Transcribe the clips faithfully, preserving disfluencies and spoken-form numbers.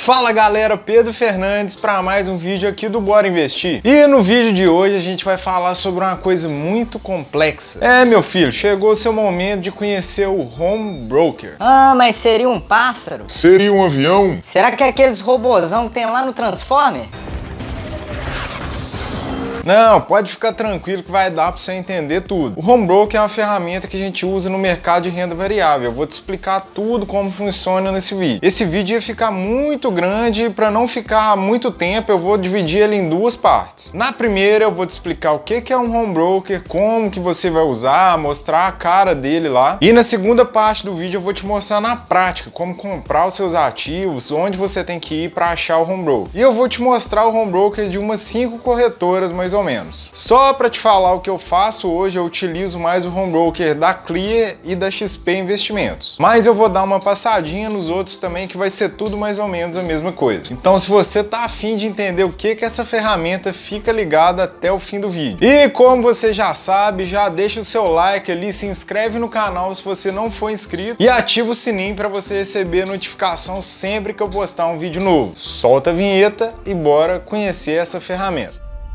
Fala galera, Pedro Fernandes para mais um vídeo aqui do Bora Investir. E no vídeo de hoje a gente vai falar sobre uma coisa muito complexa. É, meu filho, chegou o seu momento de conhecer o Home Broker. Ah, mas seria um pássaro? Seria um avião? Será que é aqueles robozão que tem lá no Transformer? Não, pode ficar tranquilo que vai dar para você entender tudo. O Home Broker é uma ferramenta que a gente usa no mercado de renda variável. Eu vou te explicar tudo como funciona nesse vídeo. Esse vídeo ia ficar muito grande e para não ficar muito tempo eu vou dividir ele em duas partes. Na primeira eu vou te explicar o que é um Home Broker, como que você vai usar, mostrar a cara dele lá. E na segunda parte do vídeo eu vou te mostrar na prática como comprar os seus ativos, onde você tem que ir para achar o Home Broker. E eu vou te mostrar o Home Broker de umas cinco corretoras mais ou menos. Só para te falar o que eu faço hoje, eu utilizo mais o Home Broker da Clear e da X P Investimentos. Mas eu vou dar uma passadinha nos outros também, que vai ser tudo mais ou menos a mesma coisa. Então se você tá afim de entender o que que essa ferramenta, fica ligado até o fim do vídeo. E como você já sabe, já deixa o seu like ali, se inscreve no canal se você não for inscrito e ativa o sininho para você receber notificação sempre que eu postar um vídeo novo. Solta a vinheta e bora conhecer essa ferramenta.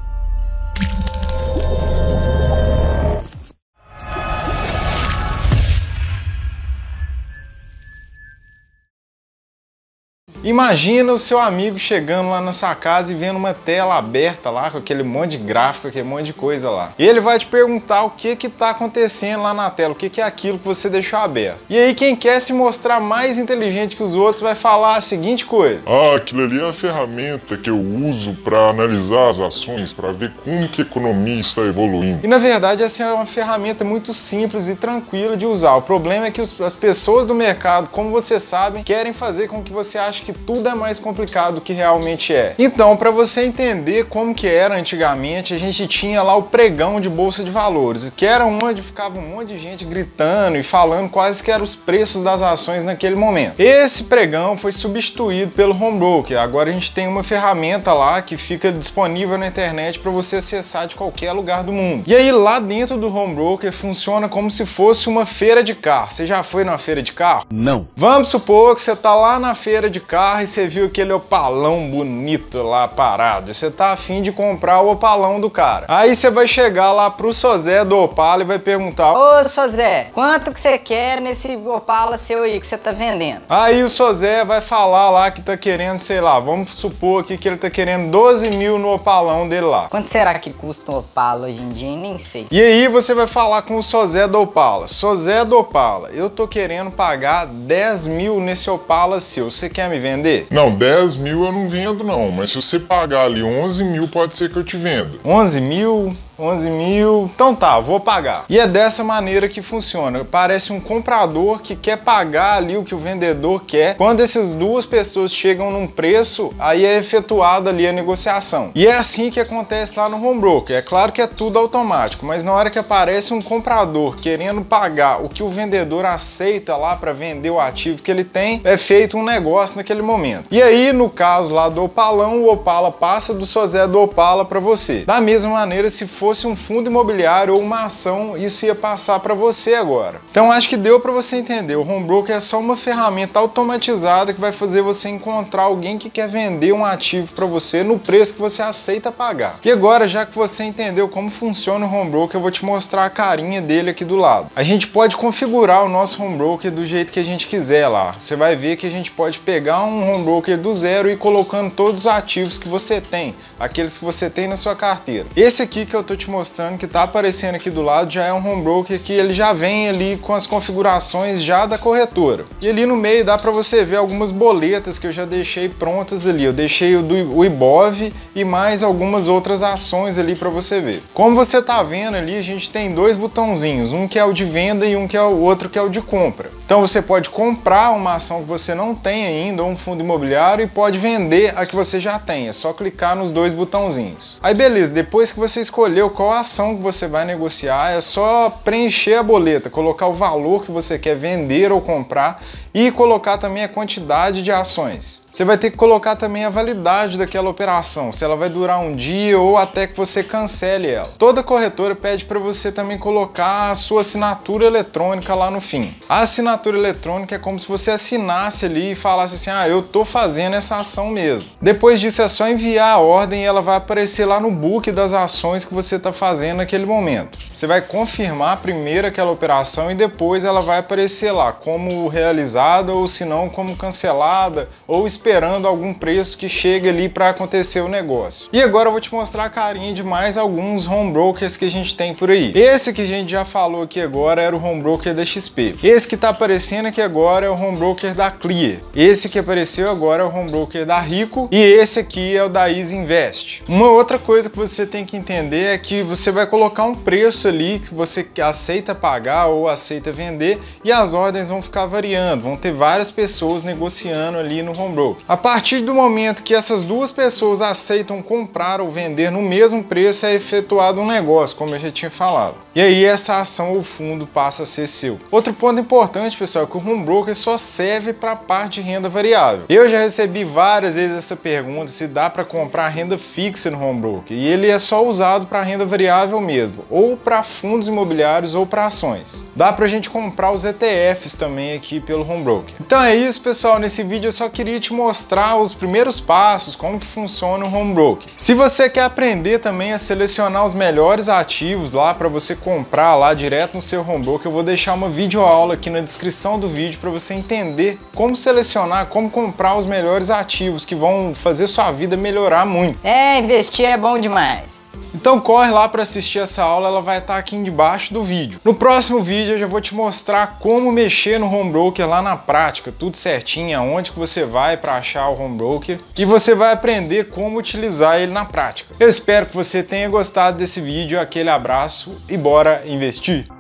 Imagina o seu amigo chegando lá na sua casa e vendo uma tela aberta lá, com aquele monte de gráfico, aquele monte de coisa lá. E ele vai te perguntar o que que tá acontecendo lá na tela, o que que é aquilo que você deixou aberto. E aí quem quer se mostrar mais inteligente que os outros vai falar a seguinte coisa: Ah, aquilo ali é uma ferramenta que eu uso para analisar as ações, para ver como que a economia está evoluindo. E na verdade essa é uma ferramenta muito simples e tranquila de usar. O problema é que os, as pessoas do mercado, como você sabe, querem fazer com que você ache que tudo é mais complicado do que realmente é. Então, para você entender como que era antigamente, a gente tinha lá o pregão de bolsa de valores, que era onde ficava um monte de gente gritando e falando quais que eram os preços das ações naquele momento. Esse pregão foi substituído pelo Home Broker. Agora a gente tem uma ferramenta lá que fica disponível na internet para você acessar de qualquer lugar do mundo. E aí lá dentro do Home Broker funciona como se fosse uma feira de carro. Você já foi numa feira de carro? Não. Vamos supor que você tá lá na feira de carro e você viu aquele opalão bonito lá parado. Você tá afim de comprar o opalão do cara. Aí você vai chegar lá pro Sozé do Opala e vai perguntar: Ô Sozé, quanto que você quer nesse Opala seu aí que você tá vendendo? Aí o Sozé vai falar lá que tá querendo, sei lá, vamos supor aqui que ele tá querendo doze mil no opalão dele lá. Quanto será que custa um Opala hoje em dia? Nem sei. E aí você vai falar com o Sozé do Opala: Sozé do Opala, eu tô querendo pagar dez mil nesse Opala seu, você quer me vender? Não, dez mil eu não vendo não, mas se você pagar ali onze mil, pode ser que eu te venda. onze mil? onze mil, então tá, vou pagar. E é dessa maneira que funciona. Parece um comprador que quer pagar ali o que o vendedor quer. Quando essas duas pessoas chegam num preço, aí é efetuada ali a negociação. E é assim que acontece lá no Home Broker. É claro que é tudo automático, mas na hora que aparece um comprador querendo pagar o que o vendedor aceita lá para vender o ativo que ele tem, é feito um negócio naquele momento. E aí, no caso lá do Opalão, o Opala passa do Sozé do Opala para você. Da mesma maneira, se for fosse um fundo imobiliário ou uma ação, isso ia passar para você agora. Então acho que deu para você entender. O Home Broker é só uma ferramenta automatizada que vai fazer você encontrar alguém que quer vender um ativo para você no preço que você aceita pagar. E agora, já que você entendeu como funciona o Home Broker, eu vou te mostrar a carinha dele aqui do lado. A gente pode configurar o nosso Home Broker do jeito que a gente quiser lá. Você vai ver que a gente pode pegar um Home Broker do zero e ir colocando todos os ativos que você tem, aqueles que você tem na sua carteira. Esse aqui que eu tô te mostrando, que tá aparecendo aqui do lado, já é um Home Broker que ele já vem ali com as configurações já da corretora. E ali no meio dá para você ver algumas boletas que eu já deixei prontas ali. Eu deixei o do o Ibov e mais algumas outras ações ali para você ver. Como você tá vendo ali, a gente tem dois botãozinhos, um que é o de venda e um que é o outro que é o de compra. Então você pode comprar uma ação que você não tem ainda, ou um fundo imobiliário, e pode vender a que você já tem. É só clicar nos dois botãozinhos. Aí beleza, depois que você escolheu qual a ação que você vai negociar, é só preencher a boleta, colocar o valor que você quer vender ou comprar e colocar também a quantidade de ações. Você vai ter que colocar também a validade daquela operação, se ela vai durar um dia ou até que você cancele ela. Toda corretora pede para você também colocar a sua assinatura eletrônica lá no fim. A assinatura eletrônica é como se você assinasse ali e falasse assim, ah, eu tô fazendo essa ação mesmo. Depois disso é só enviar a ordem e ela vai aparecer lá no book das ações que você está fazendo naquele momento. Você vai confirmar primeiro aquela operação e depois ela vai aparecer lá como realizada ou se não como cancelada ou esperando algum preço que chegue ali para acontecer o negócio. E agora eu vou te mostrar a carinha de mais alguns home brokers que a gente tem por aí. Esse que a gente já falou aqui agora era o home broker da X P. Esse que está aparecendo aqui agora é o home broker da Clear. Esse que apareceu agora é o home broker da Rico e esse aqui é o da Easy Invest. Uma outra coisa que você tem que entender é que você vai colocar um preço ali que você aceita pagar ou aceita vender e as ordens vão ficar variando, vão ter várias pessoas negociando ali no home broker. A partir do momento que essas duas pessoas aceitam comprar ou vender no mesmo preço, é efetuado um negócio, como eu já tinha falado. E aí essa ação ou fundo passa a ser seu. Outro ponto importante, pessoal, é que o home broker só serve para a parte de renda variável. Eu já recebi várias vezes essa pergunta se dá para comprar renda fixa no home broker, e ele é só usado para renda variável mesmo, ou para fundos imobiliários ou para ações. Dá pra gente comprar os E T Fs também aqui pelo home broker. Então é isso, pessoal, nesse vídeo eu só queria te mostrar os primeiros passos, como que funciona o home broker. Se você quer aprender também a selecionar os melhores ativos lá para você comprar lá direto no seu home broker, eu vou deixar uma videoaula aqui na descrição do vídeo para você entender como selecionar, como comprar os melhores ativos que vão fazer sua vida melhorar muito. É, investir é bom demais. Então corre lá para assistir essa aula, ela vai estar aqui embaixo do vídeo. No próximo vídeo eu já vou te mostrar como mexer no home broker lá na prática, tudo certinho, aonde que você vai para achar o home broker e você vai aprender como utilizar ele na prática. Eu espero que você tenha gostado desse vídeo, aquele abraço e bora investir!